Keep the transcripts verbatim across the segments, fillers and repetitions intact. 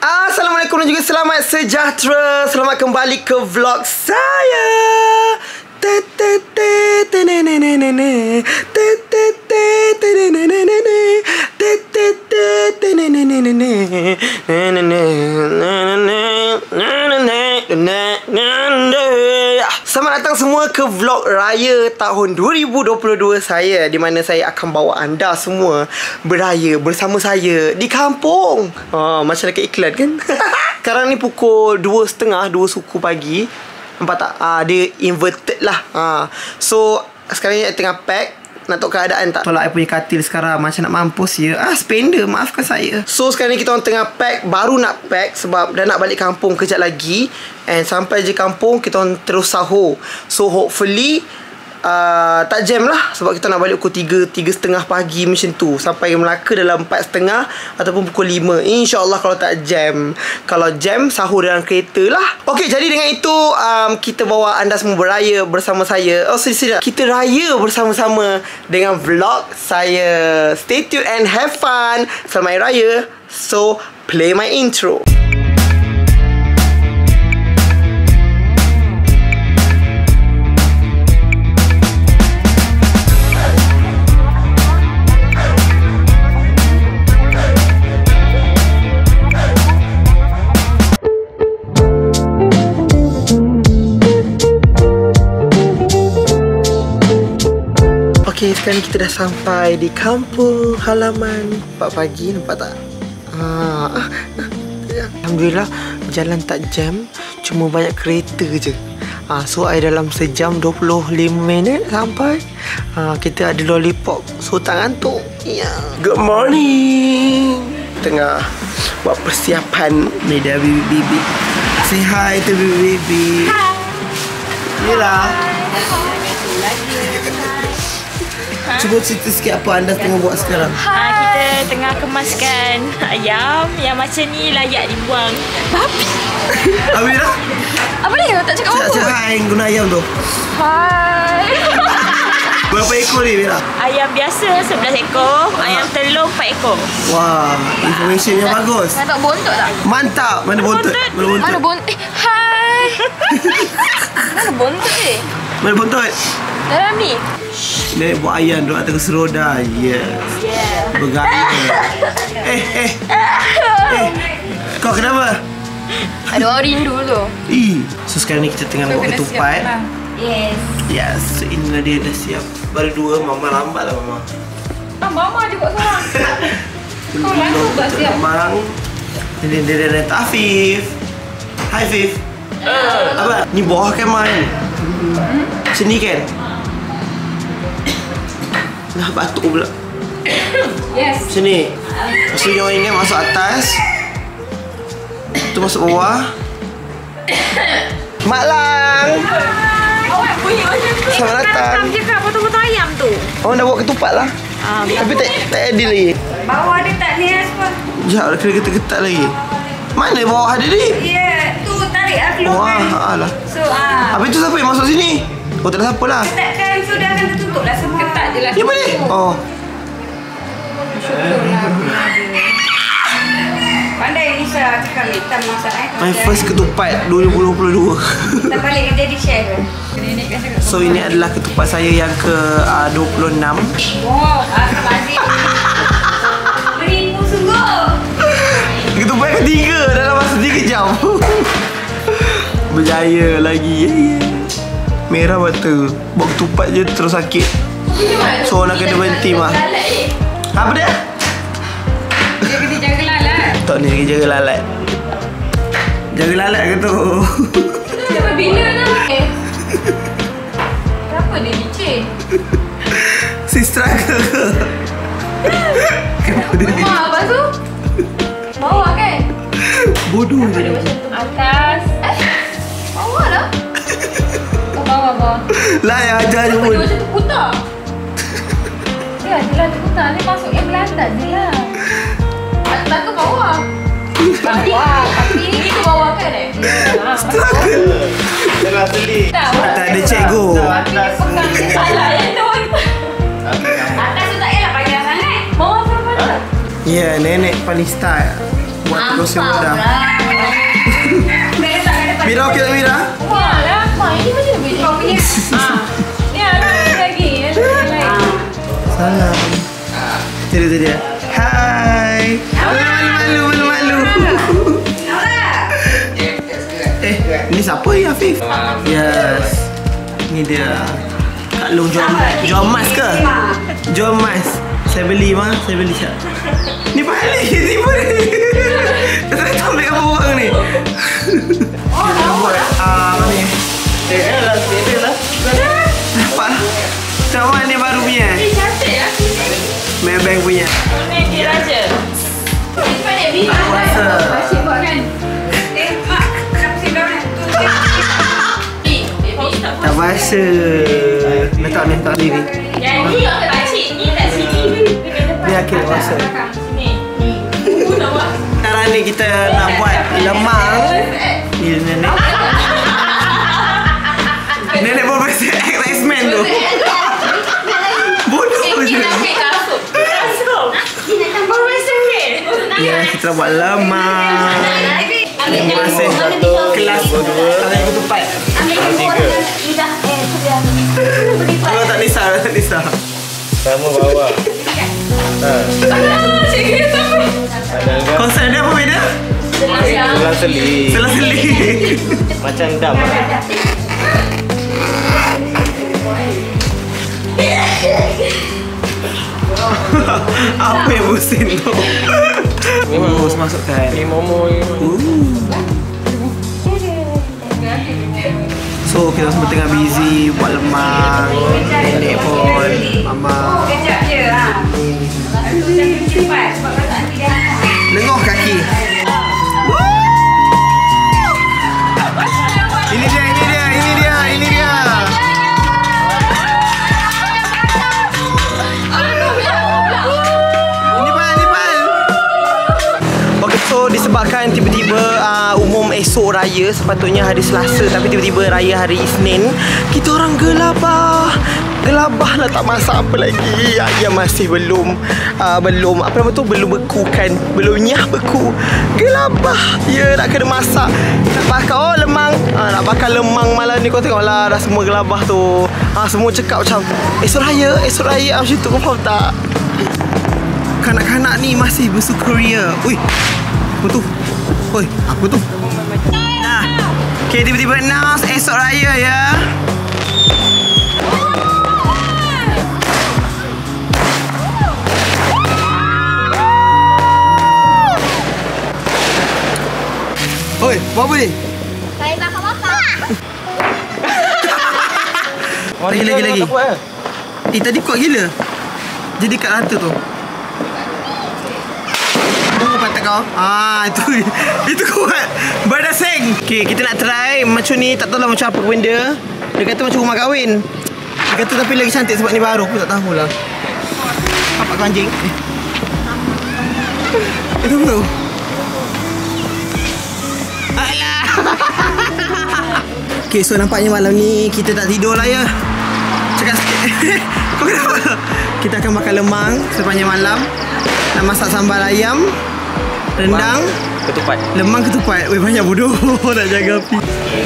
Assalamualaikum dan juga selamat sejahtera. Selamat kembali ke vlog saya. Selamat datang semua ke vlog raya tahun dua ribu dua puluh dua saya, di mana saya akan bawa anda semua beraya bersama saya di kampung. Oh, macam dekat iklan kan? Sekarang ni pukul dua tiga puluh, dua suku pagi. Nampak tak? Ah, dia inverted lah. Ah. So, sekarang ni tengah pack. Nak tahu keadaan tak? Tolak I punya katil sekarang. Macam nak mampus je. Ah, spender. Maafkan saya. So, sekarang ni kita orang tengah pack. Baru nak pack sebab dah nak balik kampung kejap lagi. And sampai je kampung, kita orang terus sahur. So, hopefully Uh, tak jam lah. Sebab kita nak balik pukul tiga, tiga setengah pagi macam tu. Sampai Melaka dalam empat setengah ataupun pukul lima, InsyaAllah kalau tak jam. Kalau jam, sahur dalam kereta lah. Okay, jadi dengan itu um, kita bawa anda semua beraya bersama saya. Oh, sedih-sedih. Kita raya bersama-sama dengan vlog saya. Stay tuned and have fun. Selamat Hari Raya. So, play my intro. Okay, sekarang kita dah sampai di kampung halaman. Empat pagi, nampak tak? Ah, ah, ah, Alhamdulillah, jalan tak jam. Cuma banyak kereta je. Ah, so, I dalam sejam dua puluh lima minit sampai. Ah, kita ada lollipop. So, tak ngantuk. Yeah. Good morning. Tengah buat persiapan media bibi-bibi. Say hi to bibi-bibi. Hi. Mira. Cuba cerita sikit apa anda tengah buat sekarang. Ha, kita tengah kemaskan ayam yang macam ni layak dibuang. Babi. Amira? Apa dia? Tak cakap apa? Cakap hai guna ayam tu. Hai. Berapa ekor ni, Mira? Ayam biasa sebelas ekor, ha. Ayam telur empat ekor. Wah, information yang bagus. Nak bontot tak? Mantap. Mana bontot? Mana bontot? Mana bontot? Eh, hai. Mana bontot ni? Mana bontot? Dalam ni. Nek buat ayam duduk atas seroda. Yes. Yeah. Bergaya. eh, eh. Eh. Kau kenapa? Ada orang rindu tu. Ih. So sekarang ni kita tengah buat ketupat. Yes. Yes. So inilah dia dah siap. Baru dua. Mama lambat lah Mama. Ah, Mama je buat seorang. Kau langsung buat siap. Memang. Ini dia ada Afif. Hai Afif. Uh. Apa? Ni bawah kan Man? Hmm? Sini kan? Dah batuk pula. Yes. Sini. Maksudnya orang ini masuk atas. Tu masuk bawah. Mak Lang. Awak bunyi macam tu. Selamat datang. Dia kat potong-potong ayam tu. Orang dah buat ketupat lah. Ah, tapi tak tak adil lagi. Bawah dia tak ni apa? Sekejap dah kena ketat-ketat lagi. Mana bawah ada ni? Ya, yeah, tu tarik lah keluar. Wah, alah. So, ah. Habis tu siapa yang masuk sini? Oh, tak ada siapa lah. Ketatkan sudah akan tertutup lah. Semua ketat je lah. Yang mana? Oh. Pandai Lisa cakap hitam masak eh. My first ketupat dua ribu dua puluh dua. Kita balik jadi chef. So ini adalah ketupat saya yang ke uh, dua puluh enam. Wow, astagfirullahaladzim. Beribu sungguh. Ketupat ketiga dalam masa tiga jam. Berjaya lagi. Yeah, yeah. Merah mata. Buat ketupat je terus sakit. So nak kena berhenti mah. Apa dia? Dia kena jaga lalat. Tak ni lagi jaga lalat. Jaga lalat ke tu? Sampai bila nak pakai? Kenapa dia licin? Si struggle ke? Kenapa dia licin? Rumah apa tu? Bawah kan? Bodoh je. Atas. Eh? Bawah lah. Oh, bawah, bawah. Lah yang ajar je pun. Dia macam tu putar. Ya, jelas tu putar. Ni masuk yang belantan je lah. Atas tu bawah. Bawah. Tapi ni tu bawah kan eh? Ya. Struggle. Jangan sedih. Tak ada cikgu. Tapi dia pegang dia salah yang tu. Atas tu tak payah panjang sangat. Bawah sama mana? Ya, yeah, nenek paling style. buat terus mudah. Mira okey tak Mira? Wah lah, wah ini macam lebih kau punya. Ah, ni ada lagi, ada lagi. Salam. Jadi tu dia. Hai. Malu malu malu malu. Eh, ni siapa ya Afif? Yes. Ni dia. Kak Long jual jual emas ke? Jual emas. Saya beli mah, saya beli siap. Ni balik tipu ni. Saya tak ambil apa orang ni. Oh, nak buat ah ni. Eh, lah, dia lah. Nampak? Nampak ni baru punya. Eh, cantik lah. Maybank punya. Ni dia raja. Ini pandai bini. Puasa. Asyik buat kan? Eh, mak. Kenapa saya dah nak? Tak bahasa. Letak ni, letak diri. Yang ni yang tak pakcik. Ni tak sini. Ni akhir puasa. Ni. Ni. Sekarang ni kita nak buat lemang. Ni nenek. Nenek buat bahasa X-Men tu. Bodoh je. Ya, kita buat lemang. Masih kelas Kalau ikut tempat Kalau tak Nisa, tak Nisa. Sama bawah. Ha. Konsep dia apa beda? Selang-seli. Selang-seli. Macam dam. Apa yang pusing tu? Memang Bos masukkan. ni momo ni. So kita semua tengah busy buat lemang. Nenek pun, mama. Kejap je lah. Cepat. Sebab kalau tak nanti dah. Lengoh kaki. Ini dia, ini dia, ini dia, ini dia. Nipal, Nipal. Okay, so disebabkan tiba-tiba uh, umum esok raya, sepatutnya hari Selasa, tapi tiba-tiba raya hari Isnin, kita orang gelabah. Gelabah lah, tak masak apa lagi. Ayam masih belum uh, Belum, apa nama tu, belum beku kan. Belum nyah beku. Gelabah. Ya, nak kena masak. Nak bakar, oh lemang uh, Nak bakar lemang malam ni. Kau tengok lah, dah semua gelabah tu. uh, Semua cakap macam esok raya, esok raya macam tu. Kau faham tak? Kanak-kanak ni masih bersukaria. Ui, apa tu? Oi, apa tu? Nah, okay, tiba-tiba announce esok raya ya. Oi, buat apa ni? Saya bakar bapak. Lagi, lagi, lagi. Eh, tadi kuat gila. Jadi kat rata tu. Oh, patah kau. Ah, itu itu kuat. Berdasing. Okay, kita nak try macam ni. Tak tahu lah macam apa benda. Dia kata macam rumah kahwin. Dia kata tapi lagi cantik sebab ni baru. Aku tak tahulah. Apa kau anjing? Eh. Itu apa tu? Alah. Okay, so nampaknya malam ni kita tak tidur lah ya. Cakap sikit. Kau kenapa? Kita akan makan lemang sepanjang malam. Nak masak sambal ayam, rendang, Ketupat. lemang ketupat. Weh, banyak bodoh. Nak jaga api.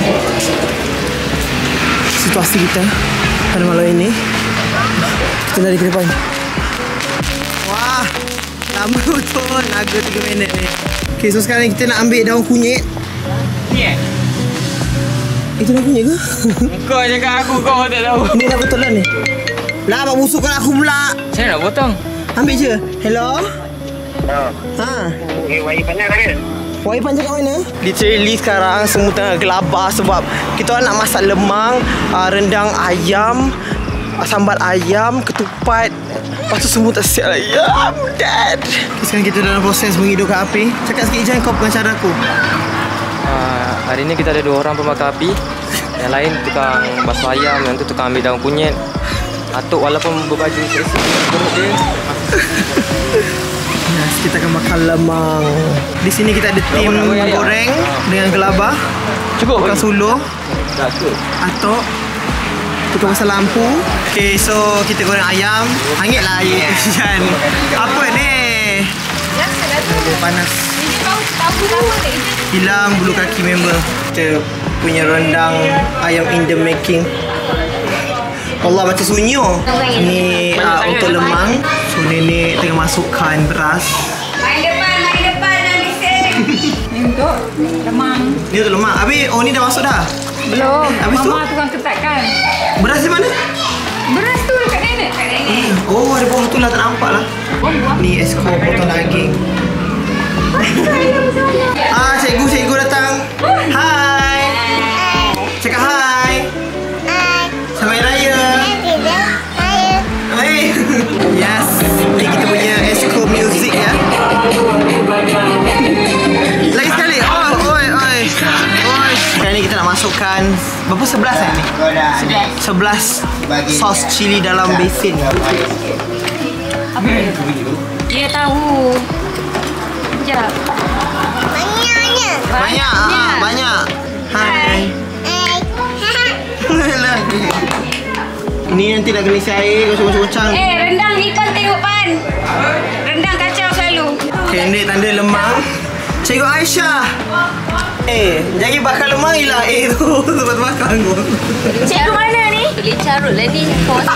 Situasi kita pada malam ini. Kita lari ke depan. Wah, lama betul. Naga tiga minit ni. Okay, so sekarang kita nak ambil daun kunyit. Ni eh? Itu daun kunyit ke? Kau cakap aku, kau tak tahu. Ni dah betul lah ni. Lah, abang busukkan aku pula. Saya nak potong. Ambil je. Hello? Ha. Ha. Eh, wajib pandai kan? Wai panjang kat mana? Literally sekarang semua tengah gelabah sebab kita orang nak masak lemang, uh, rendang ayam, uh, sambal ayam, ketupat. Lepas tu semua tak siap lagi. I'm dead. Sekarang kita dalam proses menghidupkan api. Cakap sikit je kau pengacara aku. Uh, hari ni kita ada dua orang pembakar api. Yang lain tukang basuh ayam, yang tu tukang ambil daun kunyit. Atuk walaupun berbaju selesa perut dia. Yes, kita akan makan lemang. Di sini kita ada tim goreng dengan gelabah. Cukup Tukang suluh, tak cukup. atuk, tukang pasal lampu. Okay, so kita goreng ayam. Hangit lah air. Apa ni? Ya, saya dah Panas. Hilang bulu kaki member. Kita punya rendang ayam in the making. Allah, macam sunyi oh. Ni uh, untuk lemang. So nenek tengah masukkan beras. Main depan, main depan dan bising. Ni untuk lemang. Ni untuk lemang. Habis, oh ni dah masuk dah? Belum. Habis Mama tu? tukang ketatkan. Beras di mana? Beras tu dekat nenek. Kat nenek. Oh, ada bawah tu lah, tak nampak lah. Ni esko potong daging. Ah, cikgu, cikgu datang. Hai. Cakap hai. Selamat Hari Raya. Hai. Yes, ni kita punya esko music ya. Lagi sekali. Oh, oi, oi. Oi. Sekarang ni kita nak masukkan berapa, sebelas kan ni? Sebelas sos cili dalam besin. Dia tahu. Sekejap. Banyaknya. Banyak, ah, banyak. Hai. Ni nanti nak kena isi air, gocang-gocang. Eh, rendang ikan tengok pan. Rendang kacau selalu. Kendek tanda lemang. Cikgu Aisyah. Eh, jadi bakar lemang hilang. Eh tu, sebab bakar aku. Cikgu mana ni? Boleh carut lah ni.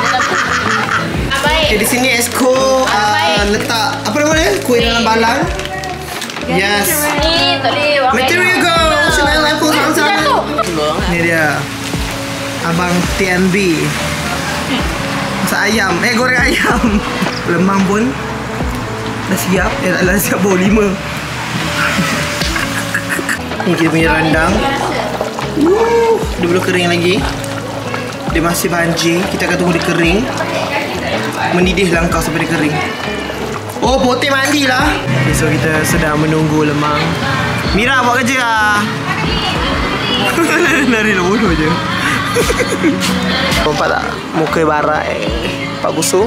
Baik. Okay, di sini esko uh, letak apa nama dia? Kuih dalam balang. Yes. Ni tak boleh. Material go. Senang lampu sama-sama. Ni dia. Abang T N B. Masak ayam. Eh, goreng ayam. Lemang pun dah siap. Eh, tak dah siap baru lima. Ni kita punya rendang. Woo, dia belum kering lagi. Dia masih banjir. Kita akan tunggu dia kering. Mendidih langkah sampai dia kering. Oh, poteh mandi lah. Okay, so kita sedang menunggu lemang. Mira, buat kerja lah. Lari lah, bodoh je. Nampak tak? Muka barat eh. Pak Gusu.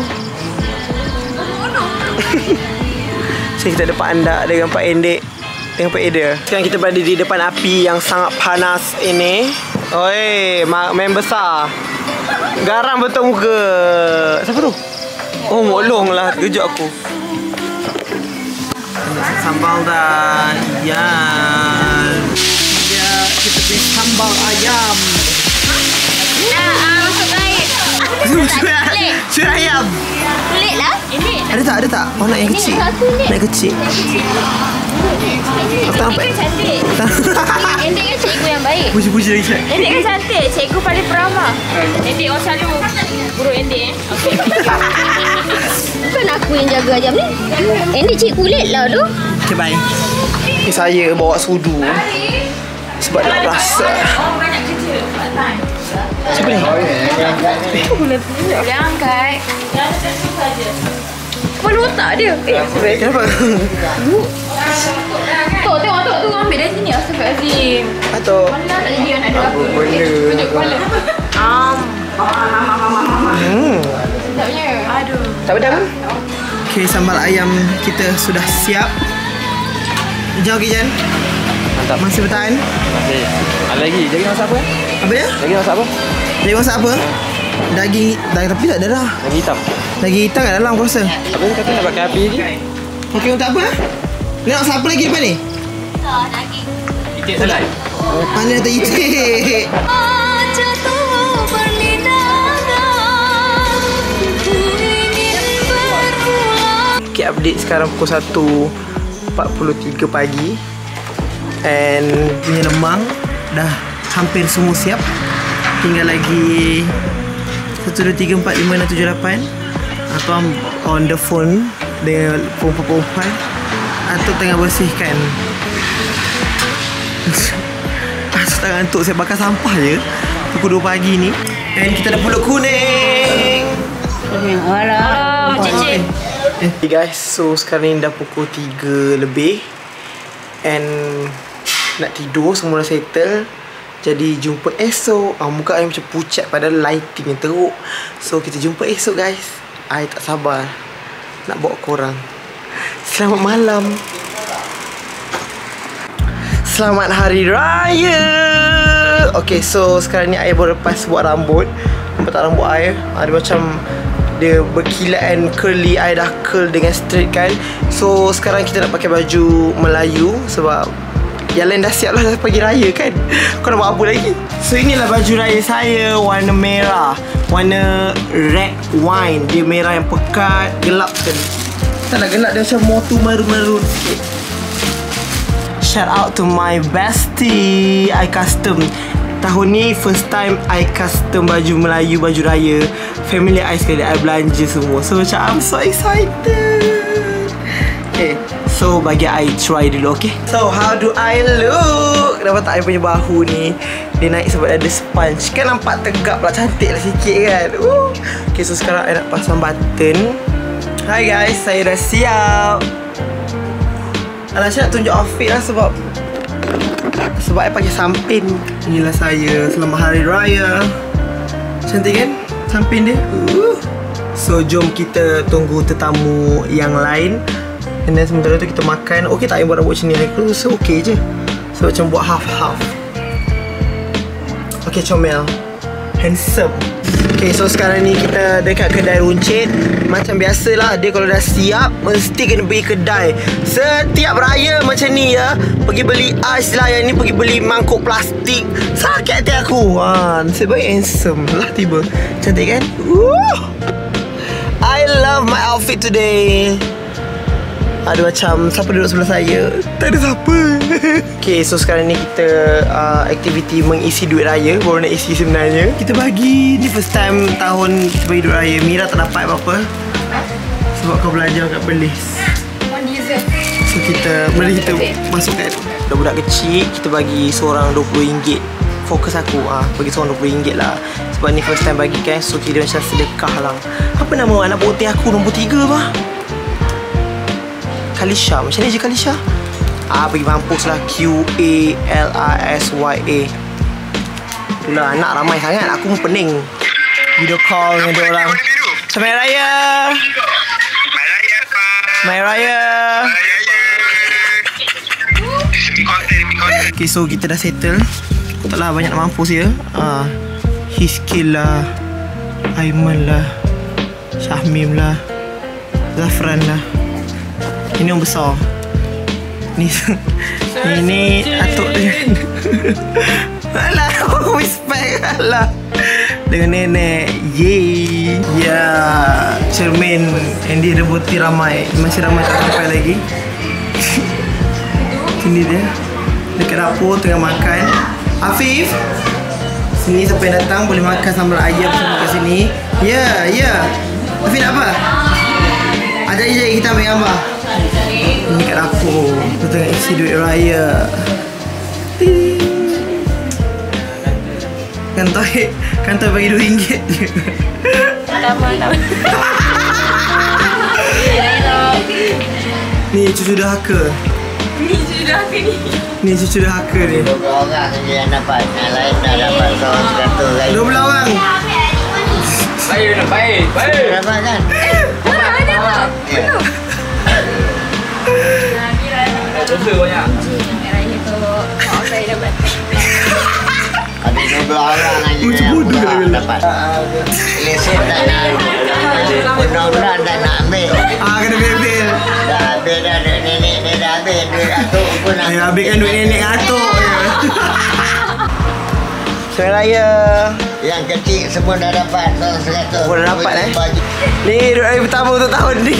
So kita ada Pak Andak dengan Pak Endek dengan Pak Eda. Sekarang kita berada di depan api yang sangat panas ini. Oi, main besar. Garam betul muka. Siapa tu? Oh, molong lah. Kejut aku. Sambal dah. Ya. Ya, kita beri sambal ayam. Dah, ah, masuk air. Sudah sudah ayam. Pelik lah. Ini. Ada tak? Ada tak? Oh, nak yang kecil. Nak yang kecil. Tak apa. Endek kan cantik. Endek kan cikgu yang baik. Puji-puji lagi cik. Endek kan cantik. Cikgu paling peramah. Endek orang selalu guru Endek eh. Okey. Bukan aku yang jaga jam ni. Endek cikgu kulit lah tu. Okay, bye. Okay, saya bawa sudu. Sebab nak rasa. Siapa ni? Boleh angkat. Kepala otak dia. Eh, kenapa? Tok, tengok Tok tu ambil dari sini. Astagfirullahaladzim. Atau Mana tak jadi nak ada apa. benda. Tunjuk kepala. Am. Hmm. Sedapnya. Aduh. Tak pedam? Okay, sambal ayam kita sudah siap. Jauh Kijan. Mantap. Masih bertahan. Masih. Ada lagi. Jadi masak apa? Apa dia? Lagi masak apa? Jadi masak apa? Daging, daging tapi tak ada dah. Lagi hitam. Daging hitam kat dalam aku rasa. Apa ni kata nak pakai api ni? Okey, untuk apa? Ni nak masak apa lagi depan ni? Itik salad. Mana ada itik? Okay, update sekarang pukul satu empat puluh tiga pagi. And punya lemang dah hampir semua siap. Tinggal lagi satu, dua, tiga, empat, lima, enam, tujuh, lapan. Atau on the phone dengan perempuan-perempuan. Atau tengah bersihkan. Aku tak ngantuk. Saya bakar sampah je pukul dua pagi ni. And kita ada pulut kuning. Alah, cicit. Eh, hey guys, so sekarang ni dah pukul tiga lebih. And nak tidur, semua dah settle. Jadi jumpa esok. ah, Muka saya macam pucat padahal lighting yang teruk. So kita jumpa esok guys. Saya tak sabar nak bawa korang. Selamat malam. Selamat Hari Raya. Okay, so sekarang ni saya baru lepas buat rambut. Nampak tak rambut saya? Ada macam dia berkilat and curly. I dah curl dengan straight kan. So sekarang kita nak pakai baju Melayu sebab yang lain dah siap lah dah pagi raya kan. Kau nak buat apa lagi? So inilah baju raya saya, warna merah, warna red wine. Dia merah yang pekat, gelap kan. Tak nak gelap, dia macam motu maroon-maroon sikit. Shout out to my bestie, I custom. Tahun ni first time I custom baju Melayu, baju raya. Family I sekali I belanja semua. So macam I'm so excited. Okay, so bagi I try dulu, okay? So how do I look? Dapat tak I punya bahu ni? Dia naik sebab ada sponge. Kan nampak tegap lah, cantik lah sikit kan. uh. Okay, so sekarang I nak pasang button. Hi guys, saya dah siap. Alah, saya nak tunjuk outfit lah sebab Sebab I pakai sampin. Inilah saya selamat hari raya. Cantik kan sampin dia? uh. So jom kita tunggu tetamu yang lain. And then sementara tu kita makan. Okay tak I buat rambut macam ni? Aku rasa okay je. So macam buat half-half. Okay, comel, handsome. Okay, so sekarang ni kita dekat kedai runcit. Macam biasalah, dia kalau dah siap mesti kena pergi kedai. Setiap raya macam ni ya. Pergi beli ais lah, yang ni pergi beli mangkuk plastik. Sakit hati aku. Ha, nasib baik handsome lah tiba. Cantik kan? Woo! I love my outfit today. Ada macam siapa duduk sebelah saya? Tak ada siapa. Okay, so sekarang ni kita uh, aktiviti mengisi duit raya. Baru nak isi sebenarnya. Kita bagi, ni first time tahun kita bagi duit raya. Mira tak dapat apa-apa sebab kau belajar kat Perlis. So kita, mari kita masukkan budak-budak kecil. Kita bagi seorang dua puluh ringgit. Fokus aku ah, bagi seorang dua puluh ringgit lah. Sebab ni first time bagi kan. So kita macam sedekah lah. Apa nama anak putih aku nombor tiga bah? Kalisha, macam ni je Kalisha. Ah, pergi mampus lah. Q A L I S Y A. Itulah, anak ramai sangat. Aku pun pening video call dengan dia orang. Selamat Raya. Selamat Raya, Pak. Selamat Raya. Raya. Okay, so kita dah settle. Taklah banyak nak mampus ya. Ah, Hiskil lah, Aiman lah, Syahmim lah, Zafran lah. Ini yang besar. Ni ini atuk dengan alah, respect lah dengan nenek. Yeay. Ya, cermin Andy rebuti ramai. Masih ramai tak sampai lagi. Sini dia dekat dapur tengah makan. Afif, sini siapa yang datang boleh makan sambal ayam semua kat sini. Ya, ya. Afif nak apa? Ajak je kita ambil gambar. Ini kat dapur. Kita tengah isi duit raya. Kantoi, kantoi bagi dua ringgit je. Ni cucu dahaka. Ni sudah ke ni? Ni cucu dahaka ni. Dua belas orang je yang dapat. Yang lain dah dapat seorang seratus lagi. Dua belas orang. Baik, baik, baik. Dapat kan? Mana ada tak? Belum. Dosa banyak. Raya tu. Oh, saya dapat. Ada dua belas orang aja Macam yang bodoh pulang dia. dapat. Lesen dah nak. Undang-undang dah nak ambil. Ah, kena bebel. Dah habis dah duit nenek dia dah habis. Duit atuk pun nak. Ayah habiskan duit nenek atuk je. Selamat Raya. Yang kecil semua dah dapat seorang seratus. Semua dah dapat, eh? Bagi. Ni duit raya pertama untuk tahun ni.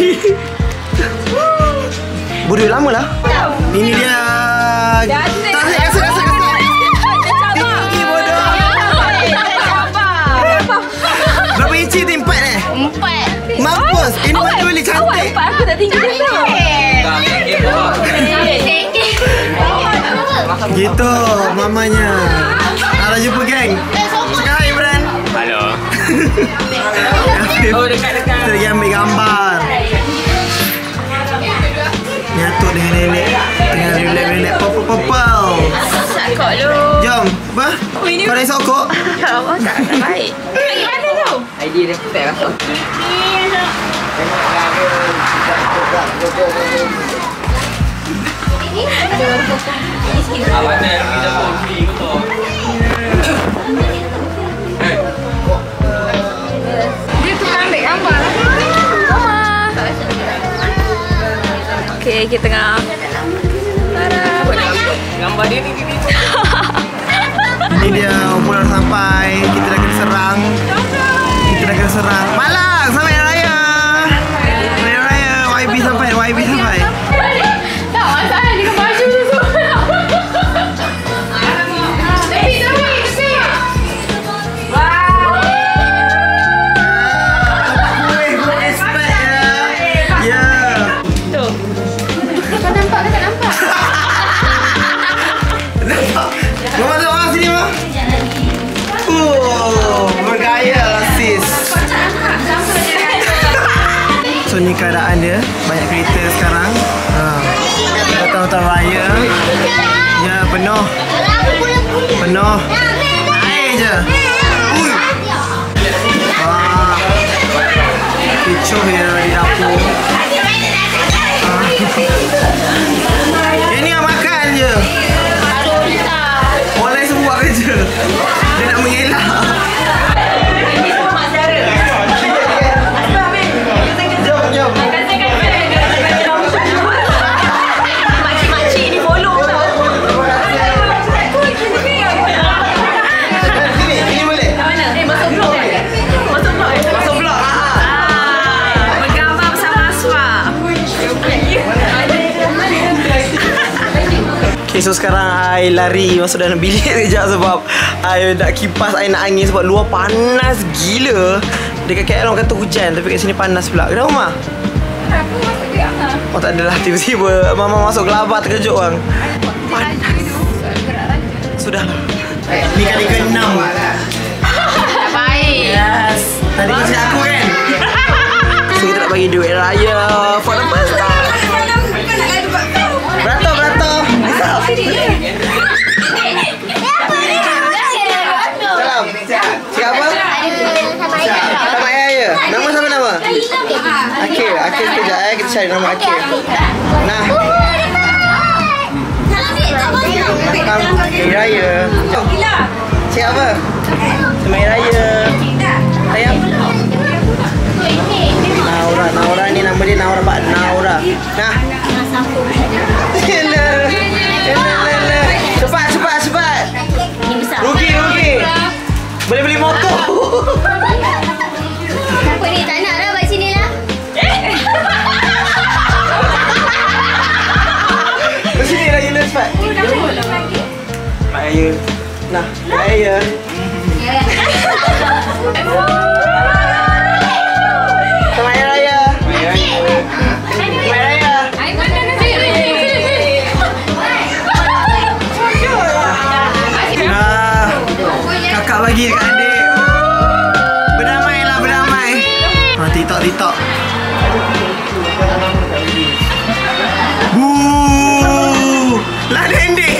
Bodoh lama lah. Ini dia. Tak boleh rasa rasa rasa. Tinggi bodoh. Berapa inci tu? Empat eh? Empat. Mampus. Ini baju boleh cantik. Empat aku tak tinggi tu. Gitu mamanya. Ada jumpa geng. Sekarang Imran. Halo. Oh, dekat-dekat. Kita lagi ambil gambar. Nyatuk dengan nenek. Tengah relax-relax. Popol-popol. Sakok lu. Jom. Apa? Kau dah sokok? Apa tak baik. Pergi mana tu? I D dia tak rasa. Apa ni? Kita pun free betul. Dia tukang ambil gambar lah. Okay, kita tengah Gambar dia ni gini. Ini dia pulang sampai. Kita dah kena serang. Kita dah kena serang. Malang sampai raya. Sampai raya. Y B sampai. Y B sampai. tak masalah dengan baju tu semua. Tapi tapi tapi. Wow. Weh, good expect ya. Ya. Tu. Kau nampak ke tak nampak? Nampak. Mama masuk orang sini, Mama. Oh, bergaya lah sis. So ni keadaan dia. Banyak kereta sekarang. Ha. Datang-datang raya. Ya, penuh. Penuh. Naik je. Ui. Wah. Kecoh ya di dapur. Ha. Ini yang makan je. Orang lain semua buat kerja. Dia nak mengelak. Jom, jom. Makcik-makcik ni follow tau. Sini, sini boleh? Mana? Eh, masuk vlog eh? Masuk vlog eh? Masuk vlog. Ah, bergambar bersama Asfa. Okay, so sekarang I lari masuk dalam bilik sekejap sebab I nak kipas, I nak angin sebab luar panas gila. Dekat K L orang kata hujan tapi kat sini panas pula. Kenapa, Mama? Kenapa masuk dia? Oh, tak adalah. Tiba-tiba Mama masuk gelabah terkejut orang. Sudahlah. Ni kali ke enam. Tak baik. Yes. Tadi kau cakap aku kan? So kita nak bagi duit raya for the first time. Beratur, beratur. Salam. Cakap apa? Selamat Raya. Nama siapa nama? Akil. Akil sekejap eh. Kita cari nama Akil. Nah. Selamat Hari Raya. Cakap apa? Selamat Hari Raya. Sayang. Naura. Naura ni nama dia Naura Pak. Naura. Nah. Gila. Gila. Cepat, cepat, cepat. Rugi, rugi. Boleh beli motor. Apa ni? Tak nak lah buat sini lah. Bersini lagi lah cepat. Pak Raya. Nah, Pak Raya. Selamat Hari Raya. Selamat Hari Raya. Nah, kakak bagi dekat adik. Berdamai lah, berdamai. Ha, TikTok, TikTok. Wuuu, lah dendek.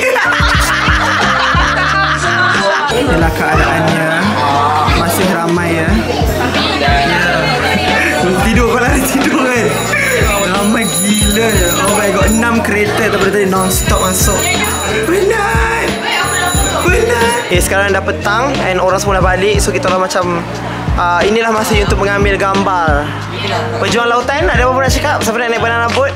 Inilah keadaannya. Masih ramai ya. Ya. Tidur kau lari tidur kan. Ramai gila je. Oh my god, enam kereta daripada tadi non-stop masuk. Penat. Penat. Eh, sekarang dah petang and orang semua dah balik. So kita orang macam uh, inilah masa untuk mengambil gambar. Pejuang lautan, ada apa-apa nak cakap? Siapa nak naik banana boat?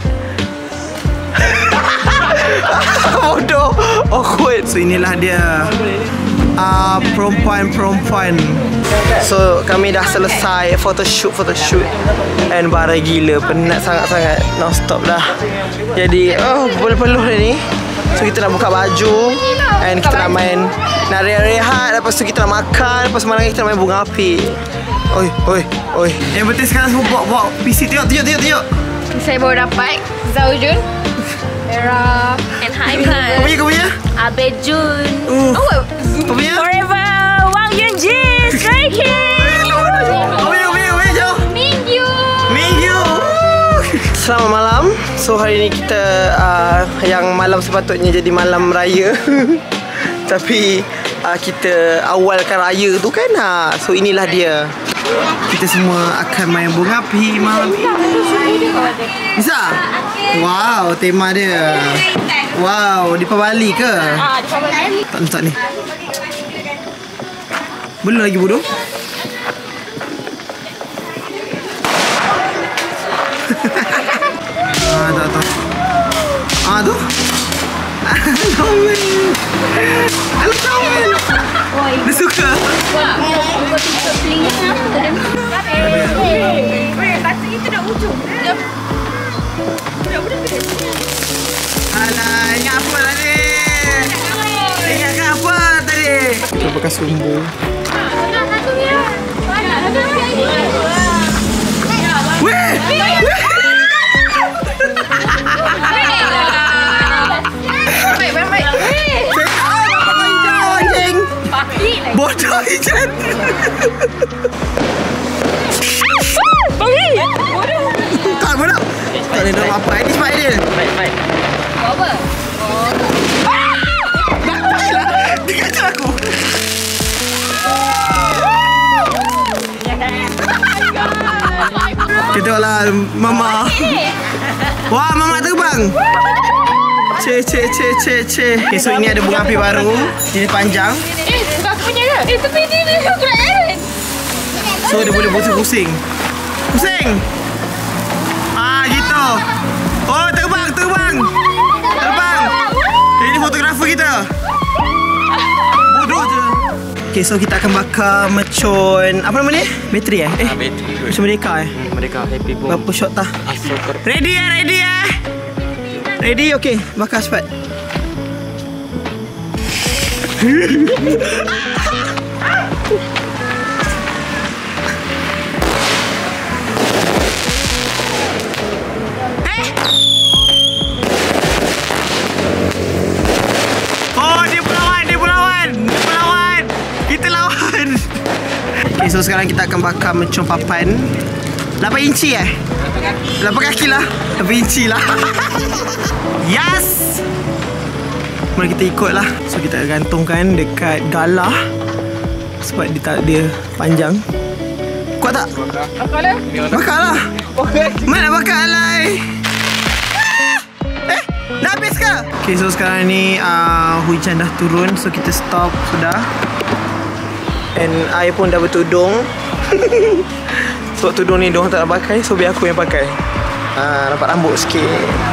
Bodoh. Awkward. So inilah dia uh, perempuan-perempuan. So kami dah selesai photoshoot photoshoot and bara gila, penat sangat-sangat, non-stop dah. Jadi oh peluh-peluh dah ni. So kita nak buka baju and kita nak main, nak rehat-rehat, lepas tu kita nak makan, lepas malam kita nak main bunga api. Oi, oi, oi. Yang penting sekarang semua bawa-bawa P C. Tengok, tengok, tengok, tengok. Saya baru dapat Zaujun, Era and Haikal. Kau punya, kau punya? Abe Jun. Uh. Oh, Kau punya? Forever Wang Yunji, Stray Kids. Kau punya, kau punya, kau punya, jauh. Mingyu. Minggu. Selamat malam. So hari ni kita uh, yang malam sepatutnya jadi malam raya. Tapi uh, kita awalkan raya tu kan. Ha. So inilah dia. Kita semua akan main bunga api malam ni. Bisa? Wow, tema dia. Wow, di Bali ke? Ah, di Bali. Tak letak ni. Belum lagi bodoh. Ah, tak tak. Mama tu. Comel. Alah comel. Dia suka. Kau tutup telinga apa dia? Weh, kata itu dah ujung. Dah. Dah udah pergi. Alah, ingat apa tadi? Ingat apa tadi? Kita pakai sumbu. Nak satu ya. Nak satu ya. Weh! Baik, baik, baik. Anjing! Bodoh Ijan! Tak bodoh! Tak boleh nak apa. Ini sebab dia. Baik, baik. Apa? Dia kacau aku. Kita lah Mama. Wah, Mama terbang. Ce ce ce ce ce. Okay, so ini ada bunga api baru. Ini panjang. Eh, sebab aku punya ke? Eh, tapi ini ni aku nak Aaron. So dia boleh pusing-pusing. Pusing. Ah, gitu. Oh, terbang, terbang. Terbang. Ini fotografer kita. Bodoh je. Okay, so kita akan bakar mercon. Apa nama ni? Bateri eh? Eh, Ah, bateri. macam Merdeka eh? Hmm, mereka happy boom. Berapa shot tah? Asal ter... Ready eh, ready eh? Ready, okay. Bakar cepat. Oh, dia pelawan, dia pelawan. Dia pelawan. Kita lawan. Okay, so sekarang kita akan bakar mercon papan. lapan inci eh? lapan kaki lah. lapan inci lah. Yes. Mari kita ikut lah. So kita gantungkan dekat galah. Sebab dia tak dia panjang. Kuat tak? Bakar dah. Bakar lah. Mana bakar alai? Eh, dah habis ke? Okay, so sekarang ni uh, hujan dah turun. So kita stop sudah. And I pun dah bertudung. Sebab tudung ni diorang tak nak pakai. So biar aku yang pakai. uh, Nampak rambut sikit.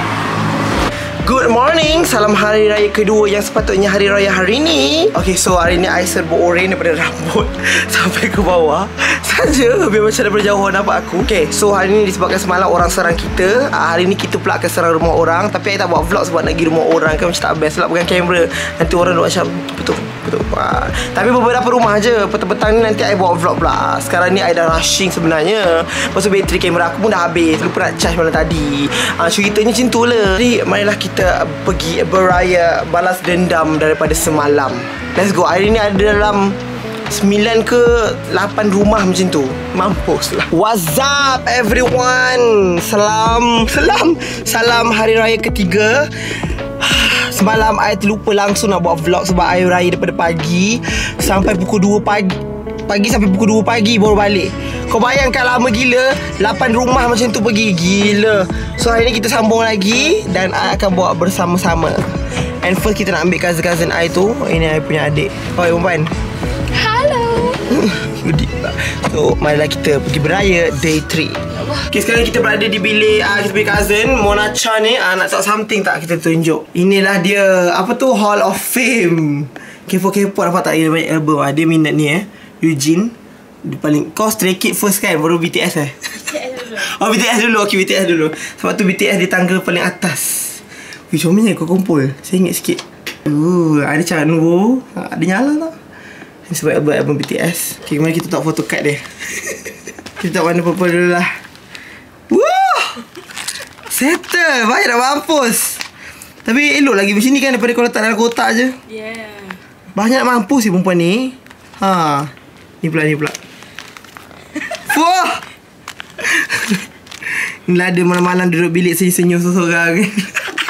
Good morning. Salam hari raya kedua yang sepatutnya hari raya hari ni. Okay, so hari ni I serba oren daripada rambut sampai ke bawah saja. Biar macam daripada jauh nampak aku. Okay, so hari ni disebabkan semalam orang serang kita. uh, Hari ni kita pula akan serang rumah orang. Tapi I tak buat vlog sebab nak pergi rumah orang kan macam tak best lah pegang kamera. Nanti orang nak macam betul betul. uh, Tapi beberapa rumah je. Petang-petang ni nanti I buat vlog pula. Sekarang ni I dah rushing sebenarnya. Lepas tu bateri kamera aku pun dah habis. Lupa nak charge malam tadi. uh, Ceritanya macam tu lah. Jadi marilah kita pergi beraya balas dendam daripada semalam. Let's go. Hari ni ada dalam sembilan ke lapan rumah macam tu. Mampus lah. What's up everyone? Salam Salam Salam hari raya ketiga. Semalam I terlupa langsung nak buat vlog sebab I raya daripada pagi sampai pukul dua pagi. Pagi sampai pukul dua pagi baru balik. Kau bayangkan lama gila. lapan rumah macam tu pergi. Gila. So hari ni kita sambung lagi dan I akan buat bersama-sama. And first kita nak ambil cousin-cousin I tu. Ini I punya adik. Oi Umpan. Hello. Udik pula. So marilah kita pergi beraya day three. Okay, sekarang kita berada di bilik uh, kita punya cousin Mona Chan ni. uh, Nak tahu something tak kita tunjuk. Inilah dia. Apa tu? Hall of Fame. K-pop dapat tak? Dia banyak album. uh, Dia minat ni eh Eugene. Dia paling. Kau Stray Kids first kan? Baru B T S eh? Oh B T S dulu. Okay, B T S dulu. Sebab tu B T S di tangga paling atas. Wih, comel kau kumpul. Saya ingat sikit. Uh, ada Chanwoo. Ada nyala tau. Ini sebab album-album B T S. Okay, mari kita tengok photocard dia. Kita tengok warna purple dulu lah. Woo! Settle. Baik dah mampus. Tapi elok lagi macam ni kan daripada kau letak dalam kotak je. Yeah. Banyak mampus si perempuan ni. Ha. Ni pula, ni pula. Fuh! Inilah dia malam-malam duduk bilik senyum-senyum seorang kan.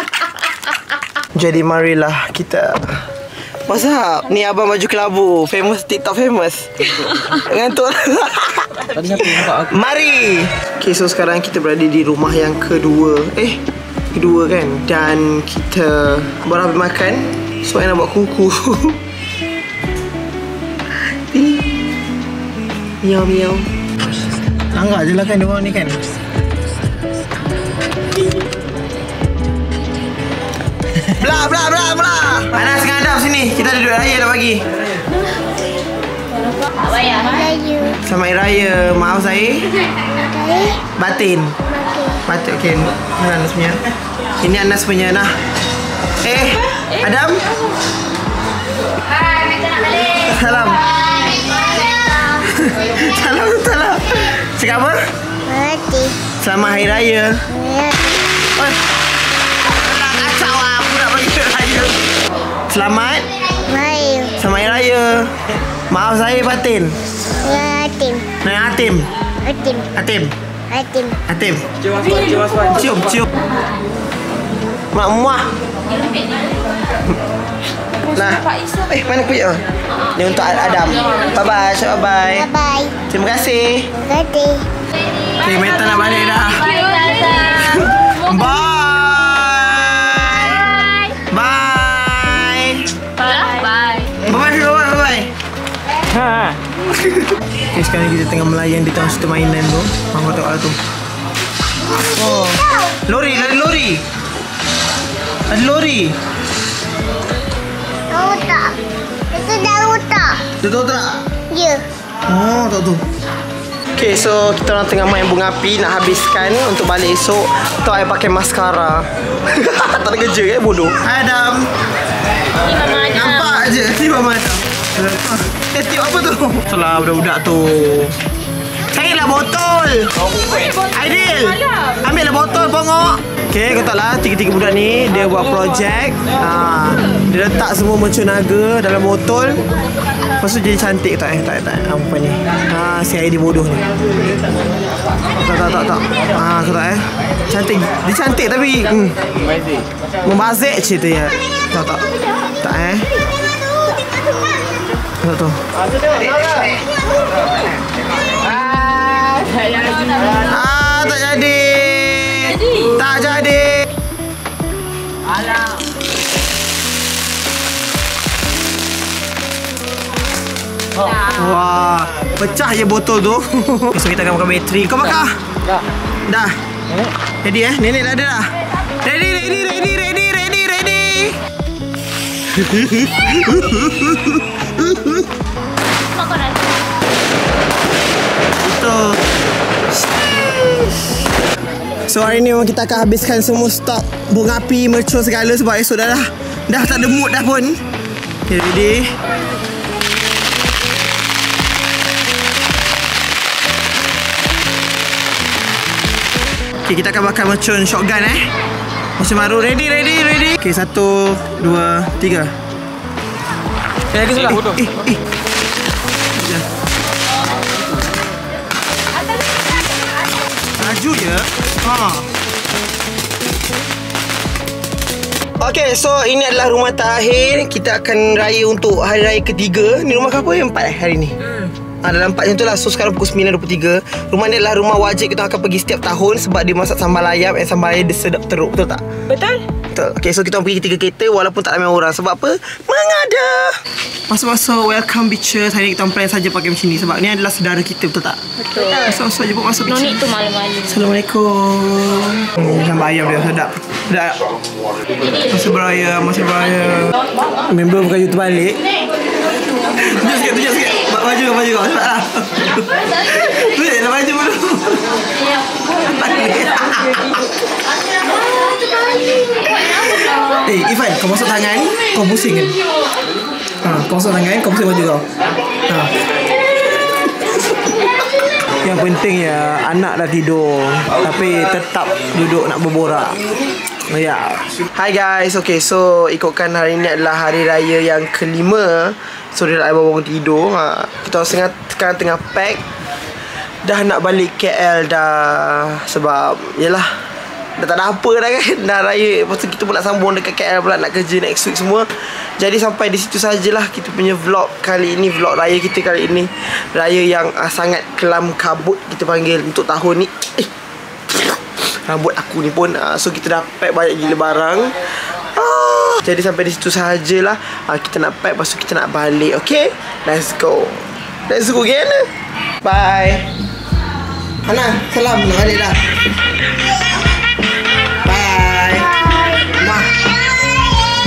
Jadi marilah kita. What's up? Ni abang baju kelabu. Famous, TikTok famous. Ngantuk. Tadi siapa nampak aku? Mari. Okay, so sekarang kita berada di rumah yang kedua. Eh, kedua kan. Dan kita baru habis makan. So, I nak buat kuku. Miau, miau. Anggap je lah kan diorang ni kan. Belah, belah, belah, belah. Anas dengan Adam sini. Kita ada duit raya dah bagi. Selamat Hari Raya. Maaf saya. Batin. Batin. Okey. Ini Anas punya. Ini Anas punya nah. Eh, Adam. Hai, kita nak balik. Salam. Salam, salam. Cakap apa? Selamat Hari Raya. Oh. Alah, kacau lah. Aku nak bagi duit raya. Selamat. Selamat Hari Raya. Maaf saya Batin. Naya Atim. Atim. Atim. Cium Aswan, cium Aswan. Cium, cium. Mak muah. Nah. Eh, mana kuih? Ni untuk Adam. Bye-bye. Bye-bye. Bye. Terima kasih. Okay, Meta nak balik dah. Bye. Bye. Bye. Bye-bye. Bye-bye. Ha. Okay, sekarang kita tengah melayan di tengah situ mainan tu. Mama tengok lah tu. Oh. Lori, ada lori. Ada lori. Tahu tak? Itu tahu tak? Dia tahu tak? Ya. Oh, tak tahu. Okay, so kita orang tengah main bunga api. Nak habiskan untuk balik esok. Tahu saya pakai maskara. Tak ada kerja eh, bodoh. Hai Adam. Ni Mama Adam. Nampak je. Ni Mama Adam. Eh, tiup apa tu? Salah budak-budak tu. Carilah botol. Aidil, ambillah botol pongok. Okay, kau tahu lah tiga-tiga budak ni dia buat projek. Ha, dia letak semua mercun naga dalam botol. Lepas tu jadi cantik tak eh? Tak, tak. Apa ni? Ha, si Aidil bodoh ni. Tak, tak, tak, tak. Ha, kau tahu eh? Cantik. Dia cantik tapi hmm, membazir ceritanya. Tak, tak. Tak eh? Tak tahu. Ah, tak jadi. Tak jadi. Alah. Wah, pecah je botol tu. So kita akan makan bateri. Kau bakar? Dah. Dah. Ready eh? Nenek dah ada dah. Ready, ready, ready, ready, ready, ready. Betul. So hari ni memang kita akan habiskan semua stok bunga api, mercun segala sebab esok dah dah, dah tak ada mood dah pun. Okay, ready? Okay, kita akan bakar mercun shotgun eh. Macam baru. Ready, ready, ready. Okay, satu, dua, tiga. Eh, lagi sudah. Eh, eh, eh. Laju je. Ha. Okay, so ini adalah rumah terakhir. Kita akan raya untuk hari raya ketiga. Ni rumah apa yang empat eh, hari ni? Hmm. Ha, dalam empat macam tu lah. So sekarang pukul sembilan dua puluh tiga. Rumah ni adalah rumah wajib kita akan pergi setiap tahun. Sebab dia masak sambal ayam. Dan sambal ayam dia sedap teruk. Betul tak? Betul. Betul. Okay, so kita pergi tiga kereta walaupun tak ramai orang. Sebab apa? Mengada. Masuk-masuk welcome beaches. Hari ni kita plan saja pakai macam ni. Sebab ni adalah saudara kita. Betul tak? Betul. Masuk-masuk je masuk beaches. Nonik tu malu-malu. Assalamualaikum. Hmm, sambal ayam dia sedap. Sedap. Masa beraya, masa beraya. Member bukan YouTube balik. Tunjuk sikit, tunjuk sikit. Baju kau, baju kau. Cepat lah. Tunjuk lah baju dulu. Eh, Ifan, kau masuk tangan, kau pusing kan? Ha, kau masuk tangan, kau pusing baju kau. Ha. Yang penting ya, anak dah tidur tapi tetap duduk nak berborak. Ya. Hi guys. Okay, so ikutkan hari ni adalah hari raya yang kelima. So dia nak bangun tidur. Ha. Kita orang sekarang tengah pack. Dah nak balik K L dah. Sebab yalah, dah tak ada apa dah kan. Dah raya. Lepas tu kita pula sambung dekat K L pula, nak kerja next week semua. Jadi sampai di situ sajalah kita punya vlog kali ini. Vlog raya kita kali ini. Raya yang uh, sangat kelam kabut kita panggil untuk tahun ni. Eh, rambut aku ni pun uh, so kita dah pack banyak gila barang. ah, Jadi sampai di situ sajalah. uh, Kita nak pack, lepas tu kita nak balik. Okay, let's go. Let's go again. Bye. Hana, salam. Nak balik dah. Bye. Ma.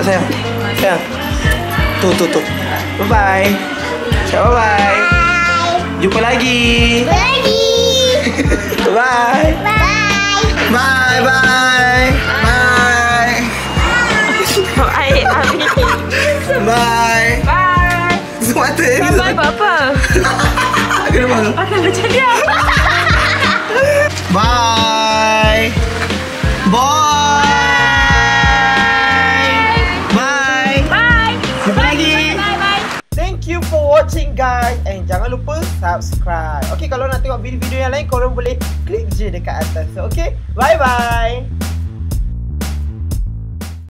sayang. Sayang. Tuh, tuh, tuh. Bye-bye. Cakap bye-bye. Jumpa lagi. Lagi. Bye. Bye. Bye, bye. Bye. Bye, Abi. Bye. Bye. Semata ni. Bye, Papa. Kenapa? Akan macam dia. Bye. Bye. Bye. Bye. Jumpa lagi. Bye, bye. Thank you for watching guys. And jangan lupa subscribe. Okay, kalau nak tengok video-video yang lain, korang boleh klik je dekat atas. Okay, bye-bye.